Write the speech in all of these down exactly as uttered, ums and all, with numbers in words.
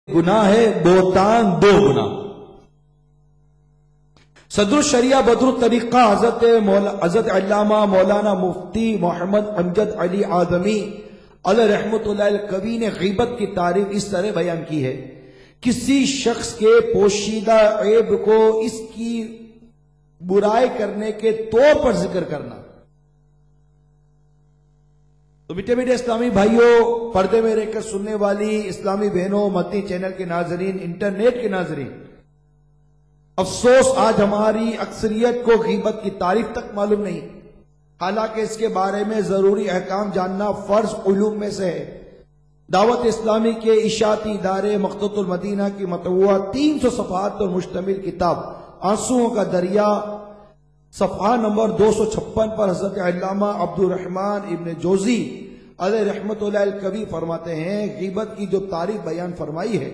گناہ ہے بہتان دو گنا۔ صدر الشریعہ بدر الطریقہ حضرت مولا حضرت علامہ مولانا مفتی محمد امجد علی آدمی علیہ رحمت اللہ الکوی نے غیبت کی تعریف اس طرح بیان کی ہے: کسی شخص کے پوشیدہ عیب کو اس کی برائی کرنے کے طور پر ذکر کرنا۔ تو میٹھے میٹھے اسلامی بھائیوں، پردے میں رہ کر سننے والی اسلامی بہنوں، مدنی چینل کے ناظرین، انٹرنیٹ کے ناظرین، افسوس آج ہماری اکثریت کو غیبت کی تعریف تک معلوم نہیں، حالانکہ اس کے بارے میں ضروری احکام جاننا فرض علوم میں سے ہے۔ دعوت اسلامی کے اشاعتی ادارے مقتۃ المدینہ کی مطبوعہ تین سو صفحات پر مشتمل کتاب آنسوؤں کا دریا صفحہ نمبر دو سو چھپن پر حضرت علامہ عبد الرحمن ابن جوزی علیہ رحمت اللہ الکوی فرماتے ہیں، غیبت کی جو تعریف بیان فرمائی ہے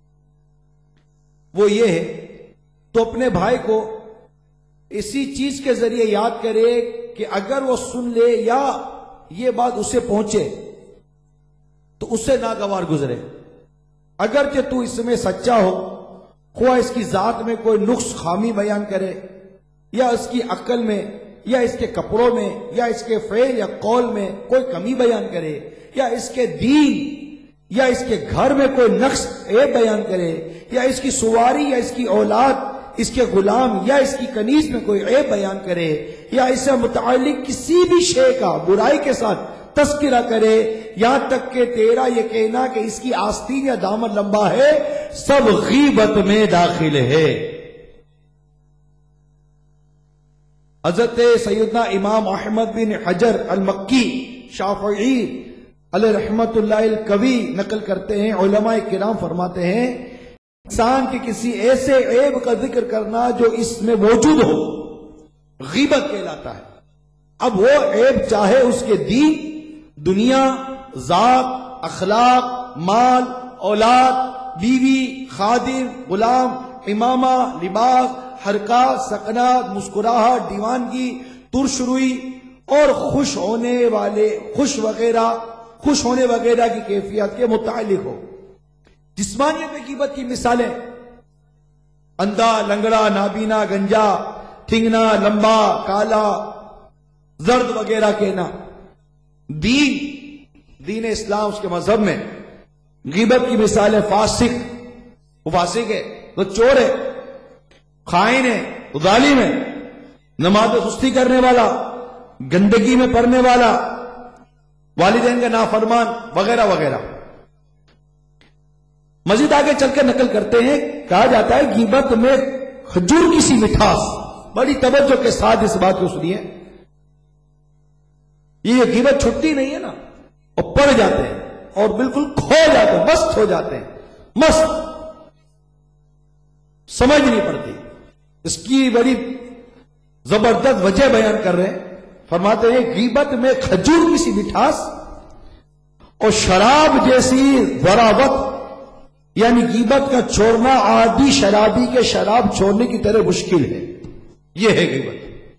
وہ یہ ہے: تو اپنے بھائی کو اسی چیز کے ذریعے یاد کرے کہ اگر وہ سن لے یا یہ بات اسے پہنچے تو اس سے ناگوار گزرے، اگرچہ تو اس میں سچا ہو، خواہ اس کی ذات میں کوئی نقص خامی بیان کرے، یا اس کی عقل میں، یا اس کے کپڑوں میں، یا اس کے فعل یا قول میں کوئی کمی بیان کرے، یا اس کے دین یا اس کے گھر میں کوئی نقص عیب بیان کرے، یا اس کی سواری یا اس کی اولاد، اس کے غلام یا اس کی کنیز میں کوئی عیب بیان کرے، یا اس سے متعلق کسی بھی شے کا برائی کے ساتھ تذکرہ کرے، یہاں تک کہ تیرا یہ کہنا کہ اس کی آستین یا دامن لمبا ہے، سب غیبت میں داخل ہے۔ حضرت سیدنا امام احمد بن حجر المکی شافعی علیہ رحمت اللہ الکوی نقل کرتے ہیں، علماء کرام فرماتے ہیں، انسان کے کسی ایسے عیب کا ذکر کرنا جو اس میں موجود ہو غیبت کہلاتا ہے۔ اب وہ عیب چاہے اس کے دین، دنیا، ذات، اخلاق، مال، اولاد، بیوی، خادم، غلام، امامہ، لباس، حرکات، سکنات، مسکراہٹ، دیوانگی، ترش روئی اور خوش ہونے والے خوش وغیرہ خوش ہونے وغیرہ کی کیفیت کے متعلق ہو۔ جسمانیت میں غیبت کی مثالیں: اندھا، لنگڑا، نابینا، گنجا، ٹھنگنا، لمبا، کالا، زرد وغیرہ کہنا۔ دین دین اسلام اس کے مذہب میں غیبت کی مثالیں: فاسق، وہ فاسق ہے، وہ چور ہے، خائن ہے، وہ ظالم ہے، نماز سستی کرنے والا، گندگی میں پڑنے والا، والدین کا نافرمان وغیرہ وغیرہ۔ مزید آگے چل کر نقل کرتے ہیں، کہا جاتا ہے غیبت میں کھجور کی سی مٹھاس۔ بڑی توجہ کے ساتھ اس بات کو سنیے، یہ غیبت چھٹتی نہیں ہے نا، اور پڑ جاتے ہیں اور بالکل کھو جاتے ہیں، مست ہو جاتے ہیں، مست، سمجھ نہیں پڑتی۔ اس کی بڑی زبردست وجہ بیان کر رہے ہیں، فرماتے ہیں غیبت میں کھجور کی سی مٹھاس اور شراب جیسی ذراوت، یعنی غیبت کا چھوڑنا عادی شرابی کے شراب چھوڑنے کی طرح مشکل ہے۔ یہ ہے غیبت۔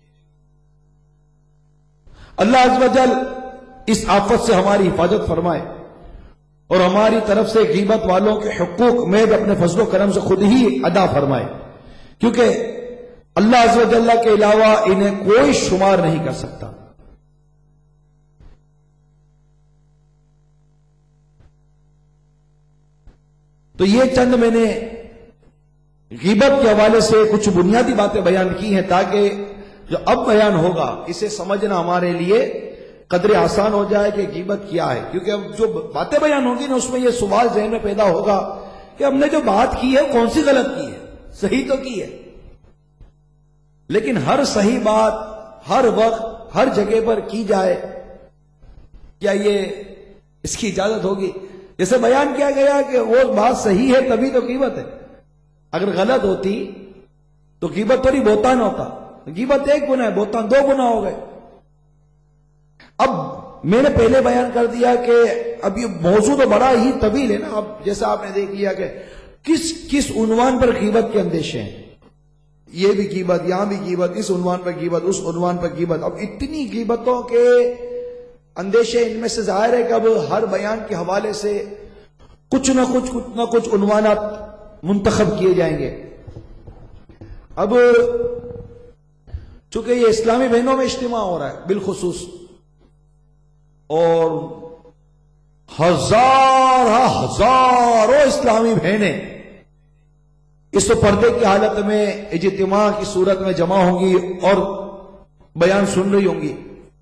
اللہ عز و جل اس آفت سے ہماری حفاظت فرمائے اور ہماری طرف سے غیبت والوں کے حقوق میں اپنے فضل و کرم سے خود ہی ادا فرمائے، کیونکہ اللہ عز و جل کے علاوہ انہیں کوئی شمار نہیں کر سکتا۔ تو یہ چند میں نے غیبت کے حوالے سے کچھ بنیادی باتیں بیان کی ہیں، تاکہ جو اب بیان ہوگا اسے سمجھنا ہمارے لیے قدر آسان ہو جائے کہ غیبت کیا ہے، کیونکہ اب جو باتیں بیان ہوں گی نا اس میں یہ سوال ذہن میں پیدا ہوگا کہ ہم نے جو بات کی ہے کون سی غلط کی ہے، صحیح تو کی ہے، لیکن ہر صحیح بات ہر وقت ہر جگہ پر کی جائے، کیا یہ اس کی اجازت ہوگی؟ جیسے بیان کیا گیا کہ وہ بات صحیح ہے تبھی تو غیبت ہے، اگر غلط ہوتی تو غیبت تھوڑی بہتان ہوتا۔ غیبت ایک گناہ ہے، بہتان دو گناہ ہو گئے۔ اب میں نے پہلے بیان کر دیا کہ اب یہ موضوع تو بڑا ہی طویل ہے نا، اب جیسا آپ نے دیکھ لیا کہ کس کس عنوان پر غیبت کے اندیشے ہیں، یہ بھی غیبت، یہاں بھی غیبت، اس عنوان پر غیبت، اس عنوان پر غیبت۔ اب اتنی غیبتوں کے اندیشے ان میں سے ظاہر ہے کہ اب ہر بیان کے حوالے سے کچھ نہ کچھ کچھ نہ کچھ عنوانات منتخب کیے جائیں گے. اب چونکہ یہ اسلامی بہنوں میں اجتماع ہو رہا ہے بالخصوص، اور ہزار ہزاروں اسلامی بہنیں اس پردے کی حالت میں اجتماع کی صورت میں جمع ہوں گی اور بیان سن رہی ہوں گی.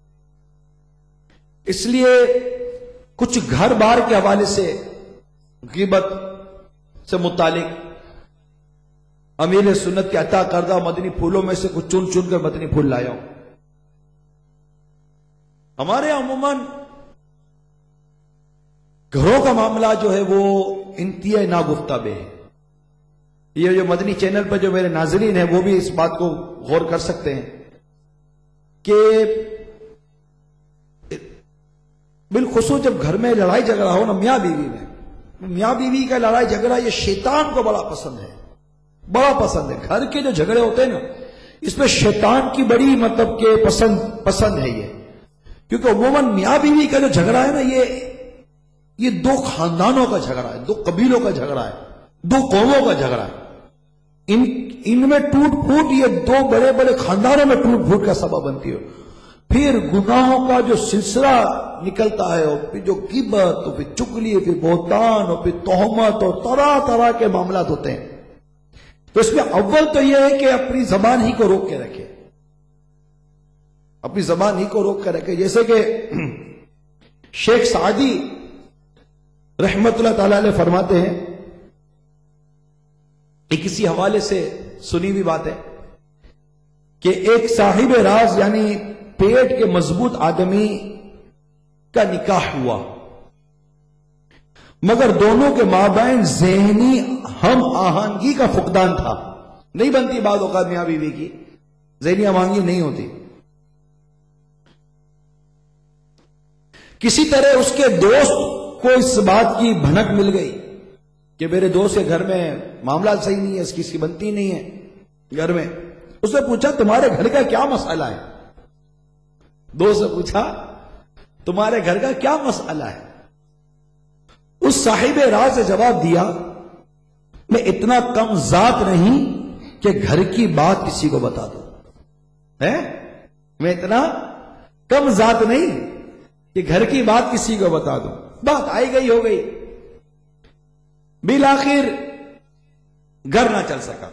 اس لیے کچھ گھر بار کے حوالے سے غیبت سے متعلق امیر سنت کے عطا کردہ مدنی پھولوں میں سے کچھ چن چن کر مدنی پھول لایا ہوں. ہمارے عموماً گھروں کا معاملہ جو ہے وہ انتہائی ناگفتہ ہے. یہ جو مدنی چینل پر جو میرے ناظرین ہیں وہ بھی اس بات کو غور کر سکتے ہیں کہ بالخصوص جب گھر میں لڑائی جھگڑا ہو نا میاں بیوی میں، میاں بیوی کا لڑائی جھگڑا یہ شیطان کو بڑا پسند ہے، بڑا پسند ہے. گھر کے جو جھگڑے ہوتے ہیں نا اس میں شیطان کی بڑی مطلب کہ پسند پسند ہے یہ، کیونکہ عموماً میاں بیوی کا جو جھگڑا ہے نا یہ یہ دو خاندانوں کا جھگڑا ہے، دو قبیلوں کا جھگڑا ہے، دو قوموں کا جھگڑا ہے. ان ان میں ٹوٹ پھوٹ یہ دو بڑے بڑے خاندانوں میں ٹوٹ پھوٹ کا سبب بنتی ہے. پھر گناہوں کا جو سلسلہ نکلتا ہے، اور پھر جو غیبت، اور پھر چغلی، پھر بہتان، اور پھر تہمت، اور طرح طرح کے معاملات ہوتے ہیں. تو اس میں اول تو یہ ہے کہ اپنی زبان ہی کو روک کے رکھے، اپنی زبان ہی کو روک کے رکھے. جیسے کہ شیخ سعدی رحمت اللہ تعالی علیہ فرماتے ہیں، ایک کسی حوالے سے سنی ہوئی بات ہے کہ ایک صاحب راز یعنی پیٹ کے مضبوط آدمی کا نکاح ہوا، مگر دونوں کے مابین ذہنی ہم آہنگی کا فقدان تھا. نہیں بنتی بعض اوقات میاں بیوی کی ذہنی ہم آہنگی نہیں ہوتی. کسی طرح اس کے دوست کو اس بات کی بھنک مل گئی کہ میرے دوست کے گھر میں معاملات صحیح نہیں ہے، اس کی اس کی بنتی نہیں ہے گھر میں. اس نے پوچھا تمہارے گھر کا کیا مسئلہ ہے؟ دوست نے پوچھا تمہارے گھر کا کیا مسئلہ ہے؟ اس صاحب راز نے جواب دیا میں اتنا کم ذات نہیں کہ گھر کی بات کسی کو بتا دوں. ہے میں اتنا کم ذات نہیں کہ گھر کی بات کسی کو بتا دوں. بات آئی گئی ہو گئی، بالآخر گھر نہ چل سکا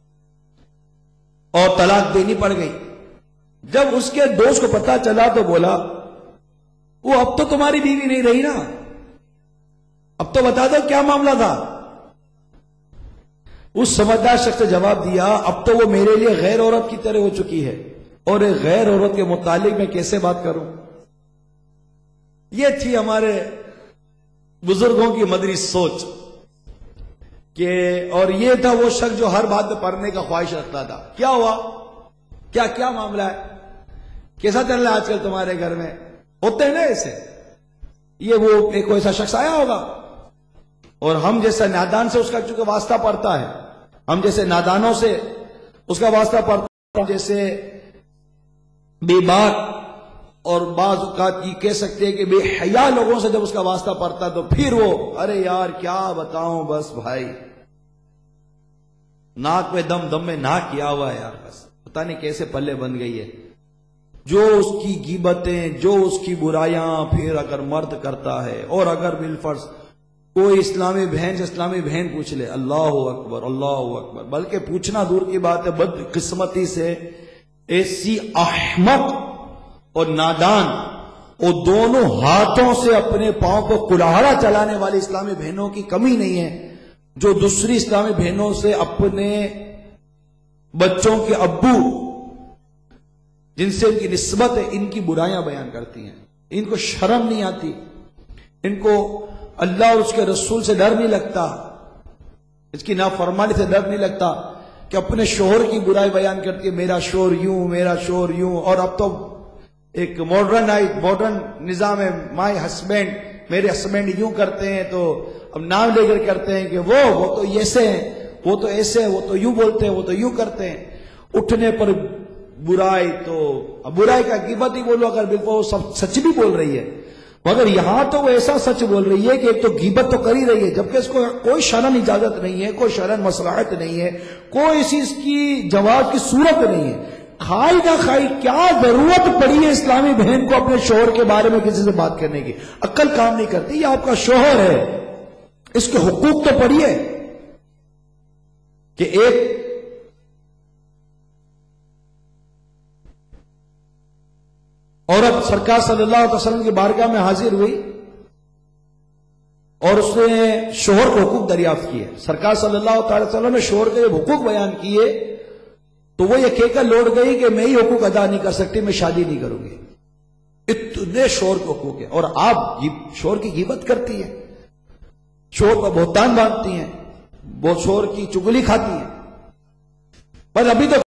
اور طلاق دینی پڑ گئی. جب اس کے دوست کو پتا چلا تو بولا وہ اب تو تمہاری بیوی نہیں رہی نا، اب تو بتا دو کیا معاملہ تھا. اس سمجھدار شخص نے جواب دیا اب تو وہ میرے لیے غیر عورت کی طرح ہو چکی ہے، اور ایک غیر عورت کے متعلق میں کیسے بات کروں. یہ تھی ہمارے بزرگوں کی مدنی سوچ کہ، اور یہ تھا وہ شخص جو ہر بات میں پڑھنے کا خواہش رکھتا تھا. کیا ہوا؟ کیا کیا معاملہ ہے؟ کیسا چل رہا ہے آج کل تمہارے گھر میں؟ ہوتے ہیں نا ایسے. یہ وہ ایک ایسا شخص آیا ہوگا اور ہم جیسا نادان سے اس کا چونکہ واسطہ پڑتا ہے، ہم جیسے نادانوں سے اس کا واسطہ پڑتا ہے، جیسے بے باک اور بعض اوقات یہ کہہ سکتے ہیں کہ بے حیا لوگوں سے جب اس کا واسطہ پڑتا تو پھر وہ ارے یار کیا بتاؤں، بس بھائی ناک میں دم دم میں ناک کیا ہوا ہے یار، بس پتہ نہیں کیسے پلے بن گئی ہے. جو اس کی غیبتیں، جو اس کی برائیاں پھر اگر مرد کرتا ہے، اور اگر بالفرض کوئی اسلامی بہن سے اسلامی بہن پوچھ لے، اللہ اکبر اللہ اکبر، بلکہ پوچھنا دور کی بات ہے، بد قسمتی سے ایسی احمق اور نادان اور دونوں ہاتھوں سے اپنے پاؤں کو کلاہڑا چلانے والی اسلامی بہنوں کی کمی نہیں ہے جو دوسری اسلامی بہنوں سے اپنے بچوں کے ابو جن سے ان کی نسبت ہے ان کی برائیاں بیان کرتی ہیں. ان کو شرم نہیں آتی، ان کو اللہ اور اس کے رسول سے ڈر نہیں لگتا، اس کی نافرمانی سے ڈر نہیں لگتا کہ اپنے شوہر کی برائی بیان کرتی ہے، میرا شوہر یوں، میرا شوہر یوں. اور اب تو ایک ماڈرن ماڈرن نظام ہے، مائی ہسبینڈ، میرے ہسبینڈ یوں کرتے ہیں تو اب نام لے کر کرتے ہیں کہ وہ وہ تو ایسے ہیں، وہ تو ایسے ہیں، وہ تو یوں بولتے ہیں، وہ تو یوں کرتے ہیں. اٹھنے پر برائی، تو اب برائی کا غیبت ہی بولو اگر بالکل وہ سب سچ بھی بول رہی ہے، مگر یہاں تو وہ ایسا سچ بول رہی ہے کہ ایک تو غیبت تو کر ہی رہی ہے، جبکہ اس کو کوئی شرعن اجازت نہیں ہے، کوئی شرعن مصلحت نہیں ہے، کوئی اسی اس کی جواز کی صورت نہیں ہے۔ کھائی نہ کھائی، کیا ضرورت پڑی ہے اسلامی بہن کو اپنے شوہر کے بارے میں کسی سے بات کرنے کی؟ عقل کام نہیں کرتی، یہ آپ کا شوہر ہے، اس کے حقوق تو پڑھیے کہ ایک عورت سرکار صلی اللہ علیہ وسلم کی بارگاہ میں حاضر ہوئی اور اس نے شوہر کو حقوق دریافت کیے۔ سرکار صلی اللہ تعالی وسلم نے شوہر کے حقوق بیان کیے تو وہ یہ کہہ کر لوٹ گئی کہ میں ہی حقوق ادا نہیں کر سکتی، میں شادی نہیں کروں گی۔ اتنے شوہر کے حقوق ہیں اور آپ شوہر کی غیبت کرتی ہیں، شوہر کا بہتان باندھتی ہیں، وہ شوہر کی چگلی کھاتی ہیں۔ پر ابھی تو